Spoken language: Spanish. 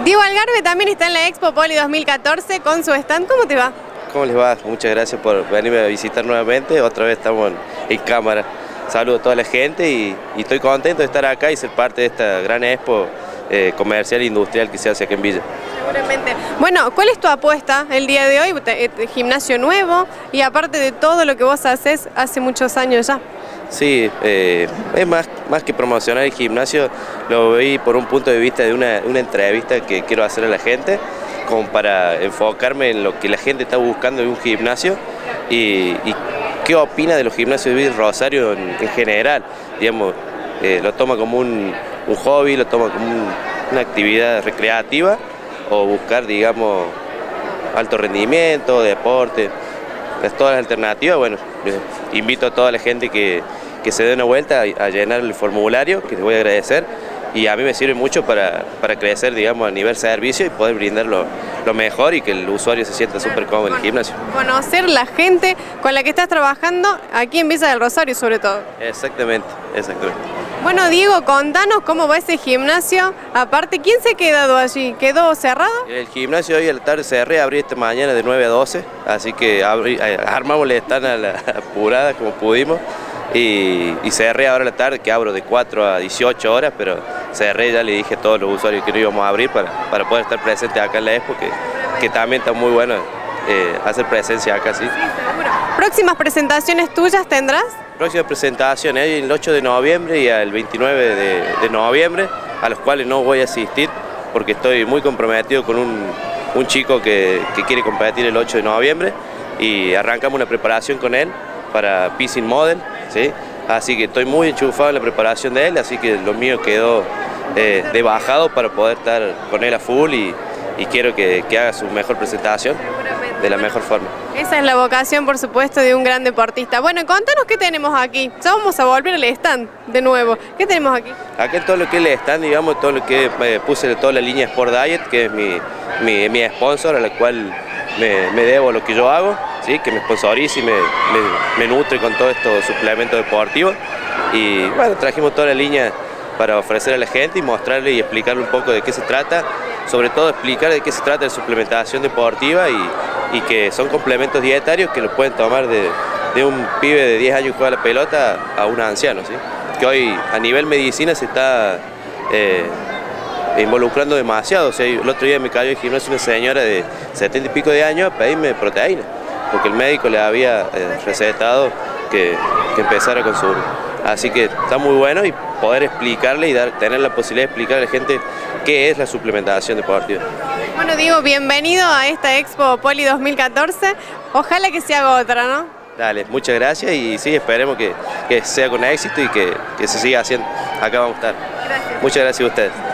Diego Algarve también está en la Expo Poli 2014 con su stand. ¿Cómo te va? ¿Cómo les va? Muchas gracias por venirme a visitar nuevamente. Otra vez estamos en cámara. Saludo a toda la gente y estoy contento de estar acá y ser parte de esta gran expo comercial e industrial que se hace aquí en Villa. Seguramente. Bueno, ¿cuál es tu apuesta el día de hoy? Gimnasio nuevo y aparte de todo lo que vos haces hace muchos años ya. Sí, es más que promocionar el gimnasio, lo veí por un punto de vista de una entrevista que quiero hacer a la gente, como para enfocarme en lo que la gente está buscando en un gimnasio y qué opina de los gimnasios de Villa Rosario en general. Digamos, lo toma como un hobby, lo toma como una actividad recreativa o buscar, digamos, alto rendimiento, deporte. Todas las alternativas. Bueno, invito a toda la gente que se dé una vuelta a llenar el formulario, que les voy a agradecer, y a mí me sirve mucho para crecer, digamos, a nivel servicio y poder brindar lo mejor y que el usuario se sienta súper cómodo en el gimnasio. Conocer la gente con la que estás trabajando aquí en Villa del Rosario sobre todo. Exactamente, exactamente. Bueno, Diego, contanos cómo va ese gimnasio. Aparte, ¿quién se ha quedado allí? ¿Quedó cerrado? El gimnasio hoy a la tarde cerré, abrí esta mañana de 9 a 12, así que armamos la stand a la apurada como pudimos y cerré ahora a la tarde, que abro de 4 a 18 horas, pero cerré, ya le dije a todos los usuarios que no íbamos a abrir para poder estar presentes acá en la expo, que también está muy bueno hacer presencia acá, sí. ¿Próximas presentaciones tuyas tendrás? Próxima presentación el 8 de noviembre y el 29 de noviembre, a los cuales no voy a asistir porque estoy muy comprometido con un chico que quiere competir el 8 de noviembre y arrancamos una preparación con él para Pissing Model, ¿sí? Así que estoy muy enchufado en la preparación de él, así que lo mío quedó de bajado para poder estar con él a full y quiero que haga su mejor presentación de la mejor forma. Esa es la vocación, por supuesto, de un gran deportista. Bueno, contanos qué tenemos aquí. Ya vamos a volver al stand de nuevo. ¿Qué tenemos aquí? Acá todo lo que es el stand, digamos, todo lo que puse toda la línea Sport Diet, que es mi sponsor, a la cual me debo lo que yo hago, ¿sí? Que me sponsoriza y me nutre con todos estos suplementos deportivos. Y bueno, trajimos toda la línea para ofrecer a la gente y mostrarle y explicarle un poco de qué se trata, sobre todo explicar de qué se trata de suplementación deportiva y que son complementos dietarios que lo pueden tomar de un pibe de 10 años que juega la pelota a un anciano, ¿sí? Que hoy a nivel medicina se está involucrando demasiado. O sea, el otro día me cayó en gimnasio una señora de 70 y pico de años a pedirme proteína, porque el médico le había recetado que empezara a consumir. Así que está muy bueno y poder explicarle y tener la posibilidad de explicar a la gente qué es la suplementación deportiva. Bueno, Diego, bienvenido a esta Expo Poli 2014. Ojalá que se haga otra, ¿no? Dale, muchas gracias y sí, esperemos que sea con éxito y que se siga haciendo. Acá vamos a estar. Gracias. Muchas gracias a ustedes.